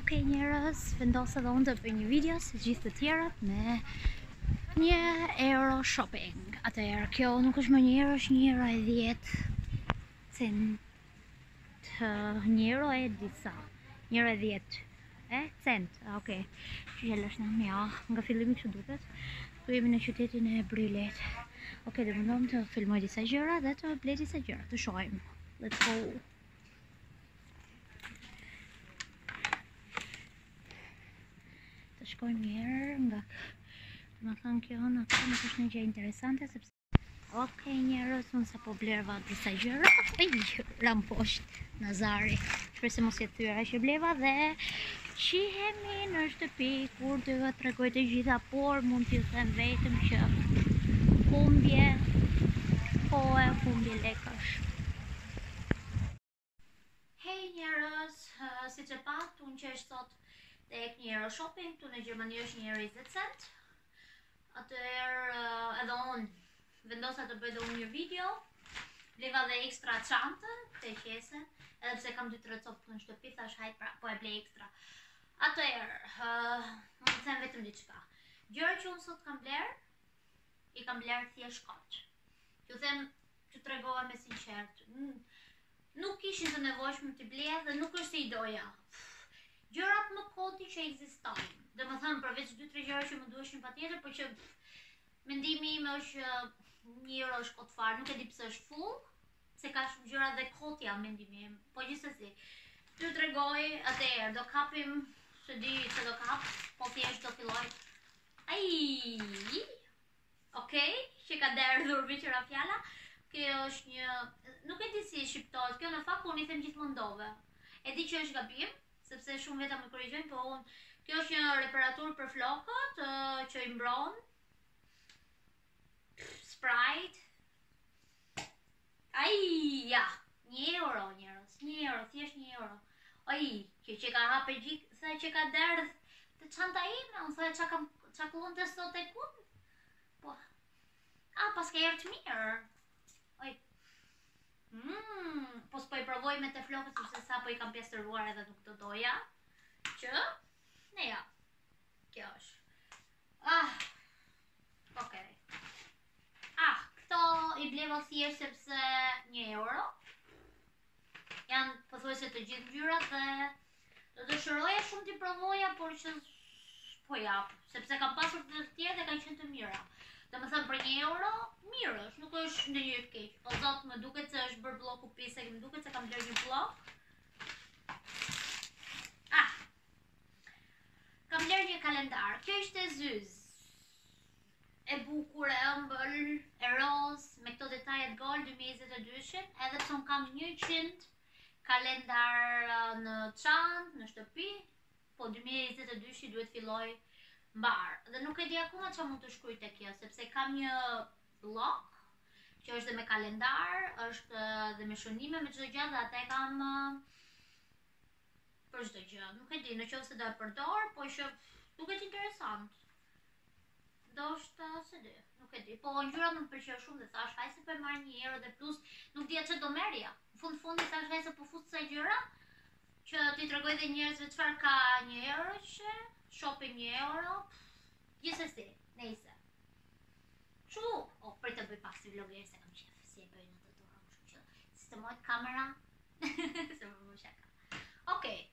Ok njerëz, vendosa dhe unë të bëj një video si gjithë të tjerët me €1 shopping. Atëherë, kjo nuk është më €1, është €1.10 €1 disa, €1.10 cent. Ok, gjellë është në mja, nga fillimi kështu duket. Tu jemi në qytetin e Brylet. Ok, dhe mundom të filmoj disa gjëra dhe të blej disa gjëra, të shohim. Let's go. Të shkojmë njerë nga më thënë kjo në këtë nuk është një gjë interesante sepse ok njerës, unë sa po blerva disa gjëra ram poshtë në Zari, shpresë mos jetë thyra që bleva dhe qihemi në shtëpi kur të ga tregoj të gjitha, por mund t'ju them vetëm që humbje kohë, humbje lekësh. Hej njerës, si që pat, unë që është sot tek €1 shopping, tu në Gjermani është €1.20. Atëherë edhe unë vendosa të bëj dhe unë një video. Bleva dhe ekstra çantën të qesen, edhe pse kam 2-3 copë në shtëpi, thash hajt pra, po e blej ekstra. Atëherë, më të them vetëm diçka. Gjëra që unë sot kam bler, i kam bler thjesht kaq. T'ju them, t'ju tregova me sinqert. Nuk ishin të nevojshme t'i bleja dhe nuk është se i doja. Gjërat më koti që ekzistojnë. Dhe më thënë, përveç 2-3 gjëra që më duheshin patjetër, por që mendimi im është €1 është kot fare, nuk e di pse është full, se ka shumë gjëra dhe kot jam mendimi im. Po gjithsesi, t'ju tregoj, atëherë do kapim, se di se do kap, po thjesht do filloj. Ai! Okej, që ka derdhur viçera fjala. Kjo është një, nuk e di si shqiptohet, kjo në fakt unë i them gjithmonë dove. E di që është gabim, sepse shumë veta më korrigjojnë, po unë, kjo është një reparatur për flokët, që i mbron. Sprite. Ai, ja, €1 njerës, €1, thjesht €1. Ai, që ka hape gjithë, sa që ka derdh të çanta ime, unë tha qa kullon të sot e kun? Po, pas ka erë të mirë. Oj. Po s'po i provoj me të flokët, sepse sa po i kam pjesëruar edhe nuk të doja. Që, ne ja, kjo është. Okej. Këto i bleva thjesht sepse €1. Janë pothuajse të gjithë ngjyrat dhe do të dëshiroja shumë t'i provoja, por që po jap, sepse kam pasur të tjerë dhe kanë qenë të mira. Do më thënë për €1, mirë është, nuk është ndonjë gjë e keq. O zot, më duket se është bërë bloku pise, më duket se kam bler një blok. Kam bler një kalendar. Kjo ishte zyz. E bukur, e ëmbël, e roz, me këto detajet gold 2022-shin, edhe pse unë kam 100 kalendar në çantë, në shtëpi, po 2022-shi duhet filloj mbar. Dhe nuk e di akoma çfarë mund të shkruaj tek kjo, sepse kam një blog që është dhe me kalendar, është dhe me shënime, me çdo gjë, dhe atë kam për çdo gjë. Nuk e di, nëse do e përdor, po që duket interesant. Ndoshta se di, nuk e di. Po ngjyrat më pëlqejnë shumë dhe thash hajde se po marr €1 dhe plus nuk dija ç'do merrja. Në fundi thash hajde se po fut sa gjëra që t'i tregoj dhe njerëzve çfarë ka €1 që shopping €1. Gjithsesi, nejse. Prit të bëj pak si vlogger se kam qef, si e bëjnë ato dorë, kështu që sistemojt kamera. Se më bëj shaka. Okej.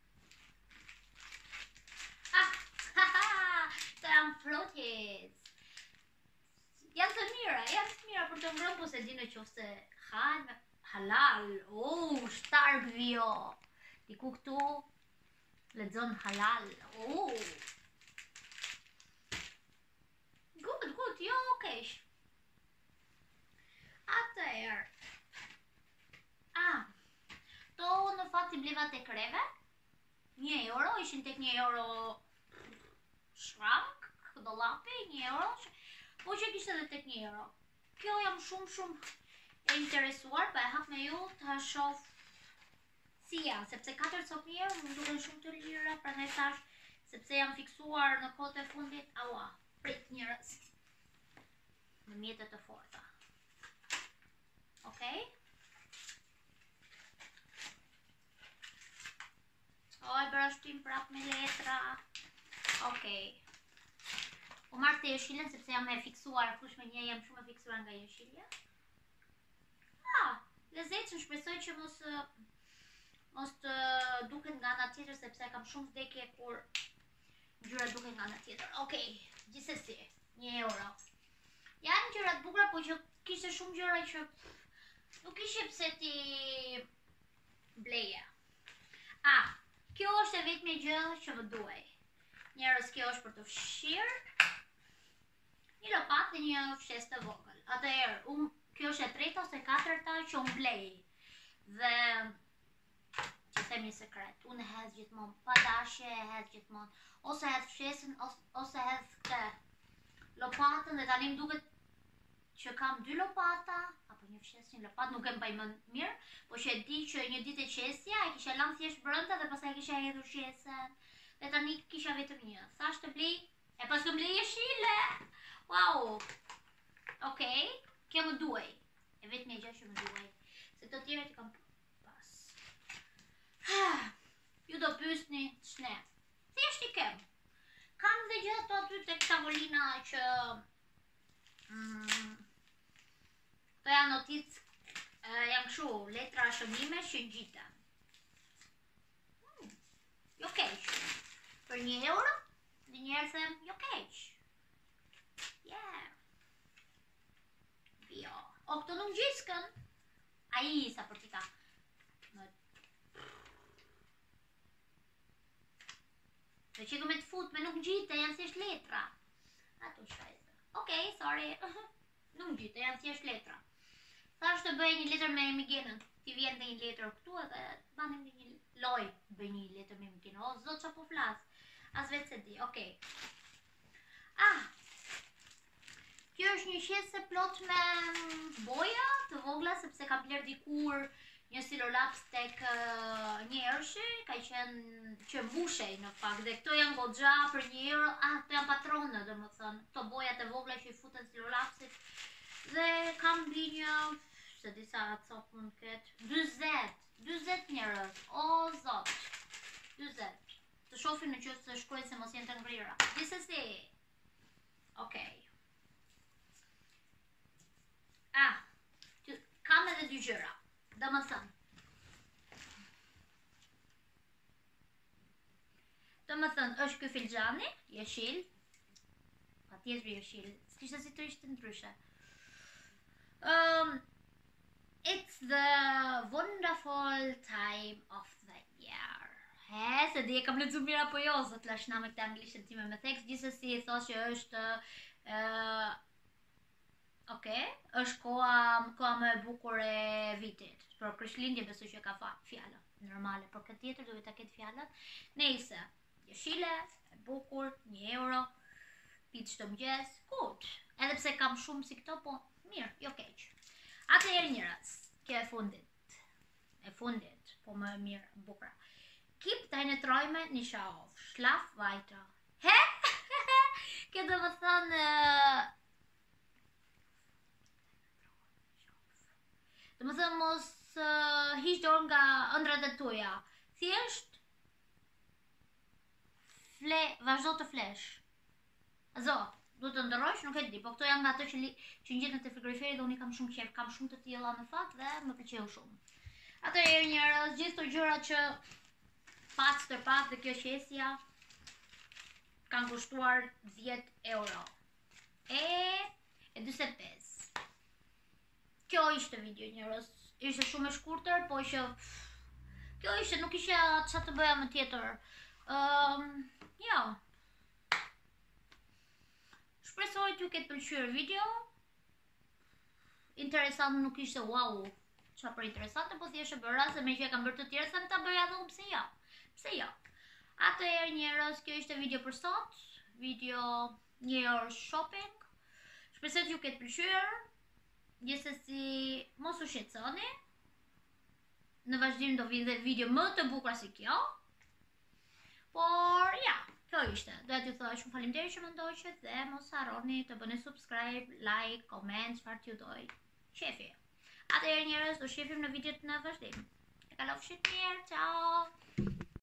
Të janë flotis. Janë të mira për të ngrënë, po se di në qoftë se halal. Shtark vjo. Diku këtu lexon halal. Good, jo, kesh. Atëherë. To në fakt i bleva tek Reve. €1, ishin tek €1 shrank, dollapi, €1, po që kishte edhe tek €1. Kjo jam shumë e interesuar, pa e hap me ju të shoh si janë, sepse 4 copë €1 më duken shumë të lira, prandaj thash, sepse jam fiksuar në kohët e fundit, prit njerëz. Në mjetet të forta. Okej? O, e bëra shtim prap. pak me letra. Okej. Po marrë të jeshilën sepse jam e fiksuar, kush me një jam shumë e fiksuar nga jeshilja. Lezetshëm, shpresoj që mos të duket nga ana tjetër sepse kam shumë vdekje kur ngjyra duket nga ana tjetër. Okej, gjithsesi, 1 euro. Janë gjëra të bukura, po që kishte shumë gjëra që nuk ishte pse ti bleje. Kjo është e vetmja gjë që më duaj. Njerëz, kjo është për të fshirë një lopatë dhe një fshes të vogël. Atëherë, kjo është e treta ose e katërta që unë blej. Dhe që them një sekret, unë hedh gjithmonë pa dashje, hedh gjithmonë ose hedh fshesën ose hedh këtë lopatën dhe tani më duket që kam 2 lopata apo një fshes, një lopatë, nuk e mbaj mend mirë, po që e di që një ditë e qesja e kisha lënë thjesht brenda dhe pastaj kisha hedhur fshesën. Dhe tani kisha vetëm një. Thash të blej, e pas të blej jeshile. Wow. Okej, kjo më duaj. E vetmja gjë që më duaj. Se të tjerët i kam pas. Ju do pyesni ç'ne. Thjesht i kem. Kam dhe gjë ato aty tek tavolina që to janë noticë, janë kështu letra shënime që ngjiten. Jo keq. Për 1 euro, dhe njerë them, jo keq. Yeah. Jo. O, këto nuk gjiskën. Ai sa për tika. Dhe që me të fut, me nuk gjite, janë thjesht letra. Ato shajzë. Okej, sorry. Nuk gjite, janë thjesht letra. Thash të bëj një letër me Migenën. Ti vjen dhe një letër këtu edhe banim një loj. Bëj një letër me Migenën. O, zot që po flas. As vetë se di, okej. Kjo është një qese plot me boja të vogla, sepse kam bler dikur një silolaps tek një ershi, ka qenë që mbushej në fakt, dhe këto janë goxha për 1 euro, këto janë patrone, dhe më thënë, këto bojat e vogla që i futen silolapsit, dhe kam bli një, se disa cop mund këtë, 20 njerëz, o zot, 20. Të shofim në qësë të shkruajnë se mos jenë të ngrira. Gjithsesi. Okej. Kam edhe 2 gjëra. Do më thënë. Është ky filxhani, jeshil. Patjetër jeshil. S'kishte si të ishte ndryshe. It's the wonderful time of the year. Se di e kam lexuar mirë apo jo, zot lashna me këtë anglishtën time me tekst, gjithsesi i thosh që është është koha më e bukur e vitit. Për Krishtlindje besoj që ka fjalë normale, por këtë tjetër duhet ta ketë fjalën. Nëse jeshile, e bukur, 1 euro, pitë çdo mëngjes, gut. Edhe pse kam shumë si këto, po mirë, jo keq. Atëherë njerëz, kjo e fundit, po më mirë, bukra. Keep deine Träume nicht auf. Schlaf weiter. He? Kjo do më thënë... Do më thënë mos hiq dorë nga ëndrat e tuaja. Thjesht vazhdo të flesh. Duhet të ndërrosh, nuk e di, po këto janë nga ato që ngjiten te frigoriferi dhe unë kam shumë qejf, kam shumë të tilla në fakt dhe më pëlqeu shumë. Atëherë njerëz, gjithë këto gjëra që pak dhe kjo qesja kanë kushtuar 10 euro. E 45. Kjo ishte video njerëz. Ishte shumë e shkurtër, po që kjo ishte, nuk isha çfarë të bëja më tjetër. Jo. Shpresoj t'ju ketë pëlqyer video. Interesant nuk ishte wow. Çfarë për interesante, po thjesht e bëra se me që e kam bërë të tjerë them ta bëja edhe unë, pse jo. Atëherë njerëz, kjo ishte video për sot. Video 1 orë shopping. Shpresoj t'ju ketë pëlqyer. Gjithsesi mos u shqetësoni. Në vazhdim do vinë dhe video më të bukura si kjo. Por ja, kjo ishte. Doja t'ju thoj shumë faleminderit që më ndoqët dhe mos harroni të bëni subscribe, like, comment, çfarë t'ju doj. Shefi. Atëherë njerëz, do shihemi në videot në vazhdim. E kalofshit mirë, ciao.